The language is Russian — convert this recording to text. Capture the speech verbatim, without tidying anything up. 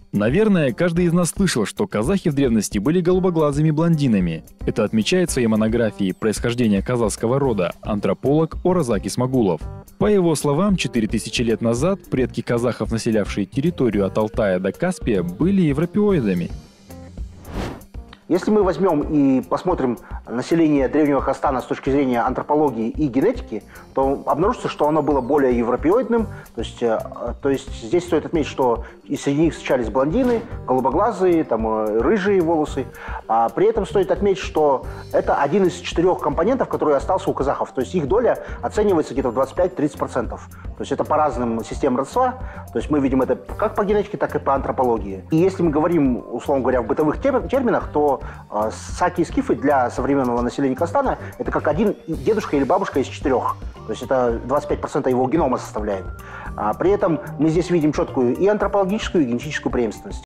Наверное, каждый из нас слышал, что казахи в древности были голубоглазыми блондинами. Это отмечает в своей монографии «Происхождение казахского рода» антрополог Оразаки Смагулов. По его словам, четыре тысячи лет назад предки казахов, населявшие территорию от Алтая до Каспия, были европеоидами. Если мы возьмем и посмотрим население Древнего Хастана с точки зрения антропологии и генетики, то обнаружится, что оно было более европеоидным. То есть, то есть здесь стоит отметить, что и среди них встречались блондины, голубоглазые, там, рыжие волосы. А при этом стоит отметить, что это один из четырех компонентов, который остался у казахов. То есть их доля оценивается где-то в двадцать пять — тридцать процентов. То есть это по разным системам родства. То есть мы видим это как по генетике, так и по антропологии. И если мы говорим, условно говоря, в бытовых терминах, то э, саки и скифы для современного населения Казахстана это как один дедушка или бабушка из четырех. То есть это двадцать пять процентов его генома составляет. А при этом мы здесь видим четкую и антропологическую, и генетическую преемственность.